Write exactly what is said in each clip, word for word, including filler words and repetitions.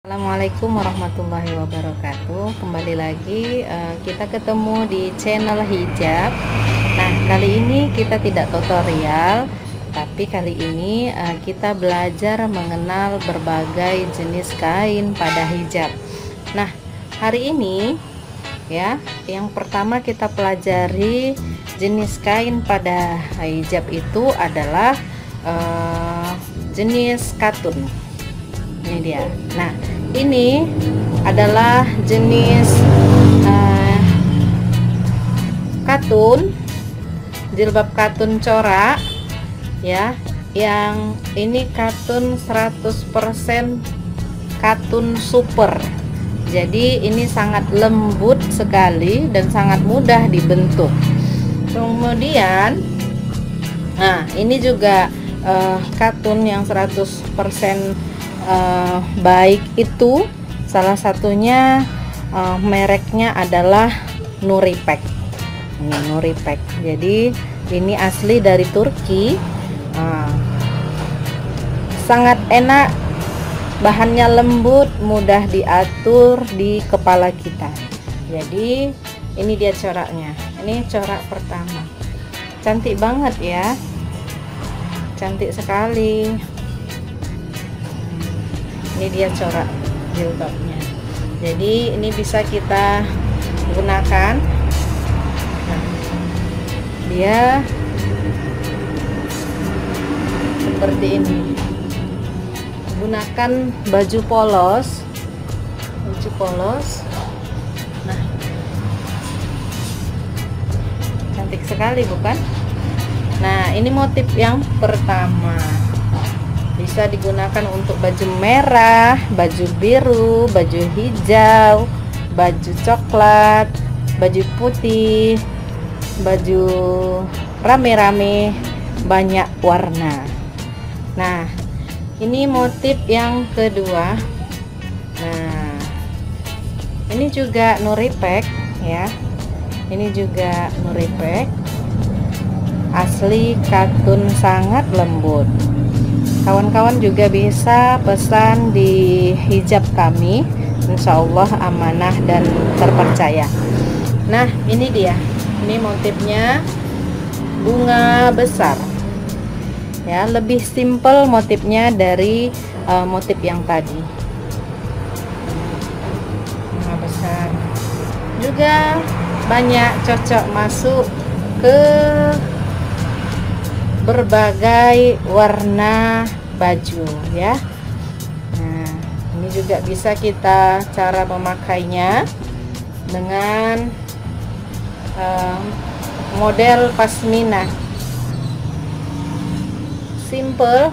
Assalamualaikum warahmatullahi wabarakatuh. Kembali lagi uh, kita ketemu di channel hijab. Nah, kali ini kita tidak tutorial, tapi kali ini uh, kita belajar mengenal berbagai jenis kain pada hijab. Nah, hari ini ya, yang pertama kita pelajari jenis kain pada hijab itu adalah uh, jenis katun. Ini dia. Nah, ini adalah jenis uh, katun, jilbab katun corak ya, yang ini katun seratus persen katun super. Jadi ini sangat lembut sekali dan sangat mudah dibentuk. Kemudian nah, ini juga uh, katun yang seratus persen Uh, baik itu salah satunya uh, mereknya adalah Nuripek. Ini Nuripek. Jadi ini asli dari Turki. Uh, sangat enak, bahannya lembut, mudah diatur di kepala kita. Jadi ini dia coraknya. Ini corak pertama. Cantik banget ya. Cantik sekali. Ini dia corak jilbabnya. Jadi ini bisa kita gunakan. Nah, dia seperti ini. Gunakan baju polos, baju polos. Nah, cantik sekali bukan? Nah, ini motif yang pertama. Bisa digunakan untuk baju merah, baju biru, baju hijau, baju coklat, baju putih, baju rame-rame, banyak warna. Nah, ini motif yang kedua. Nah, ini juga Nuripek ya. Ini juga Nuripek. Asli katun, sangat lembut. Kawan-kawan juga bisa pesan di hijab kami, insya Allah amanah dan terpercaya. Nah, ini dia, ini motifnya bunga besar ya, lebih simple motifnya dari uh, motif yang tadi. Bunga besar juga banyak cocok masuk ke berbagai warna baju ya. Nah, ini juga bisa kita cara memakainya dengan um, model pasmina, simple,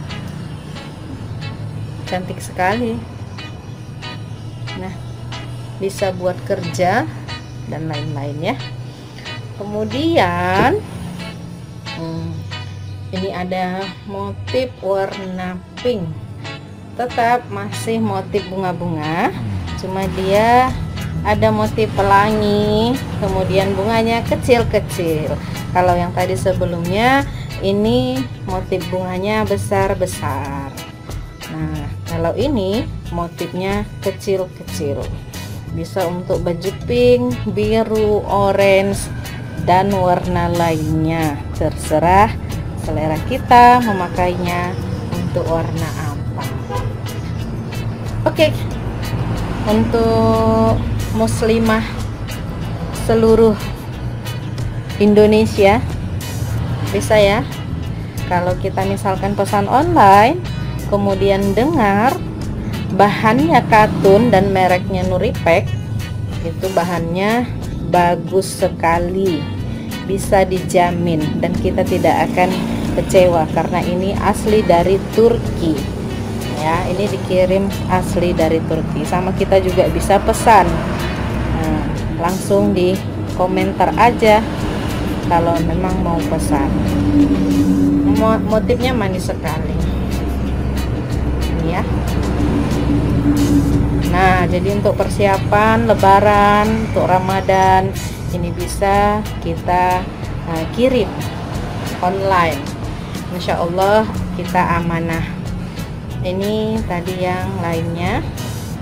cantik sekali. Nah, bisa buat kerja dan lain-lain ya. Kemudian hmm, ini ada motif warna pink, tetap masih motif bunga-bunga, cuma dia ada motif pelangi, kemudian bunganya kecil-kecil. Kalau yang tadi sebelumnya ini motif bunganya besar-besar. Nah, kalau ini motifnya kecil-kecil. Bisa untuk baju pink, biru, orange, dan warna lainnya, terserah selera kita memakainya untuk warna apa. Oke, untuk muslimah seluruh Indonesia bisa ya, kalau kita misalkan pesan online kemudian dengar bahannya katun dan mereknya Nuripek, itu bahannya bagus sekali, bisa dijamin dan kita tidak akan kecewa karena ini asli dari Turki ya. Ini dikirim asli dari Turki. Sama kita juga bisa pesan, nah, langsung di komentar aja kalau memang mau pesan. Motifnya manis sekali ini ya. Nah, jadi untuk persiapan lebaran, untuk Ramadan, ini bisa kita uh, kirim online, insya Allah kita amanah. Ini tadi yang lainnya.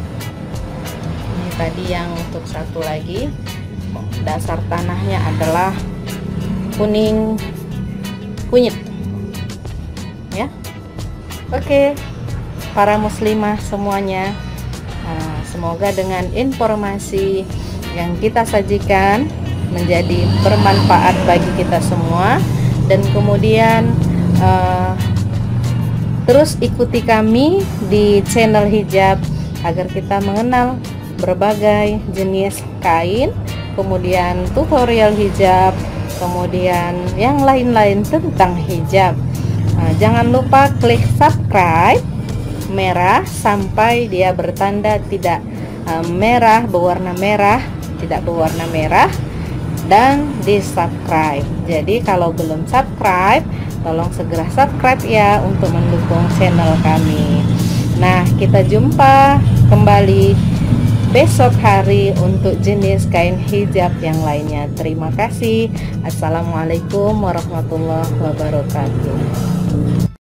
tadi yang untuk satu lagi, dasar tanahnya adalah kuning kunyit ya. Oke, para muslimah semuanya, nah, semoga dengan informasi yang kita sajikan menjadi bermanfaat bagi kita semua, dan kemudian uh, terus ikuti kami di channel hijab agar kita mengenal berbagai jenis kain, kemudian tutorial hijab, kemudian yang lain-lain tentang hijab. Nah, jangan lupa klik subscribe merah sampai dia bertanda tidak uh, merah, berwarna merah, tidak berwarna merah, dan di subscribe. Jadi kalau belum subscribe, tolong segera subscribe ya untuk mendukung channel kami. Nah, kita jumpa kembali besok hari untuk jenis kain hijab yang lainnya. Terima kasih. Assalamualaikum warahmatullahi wabarakatuh.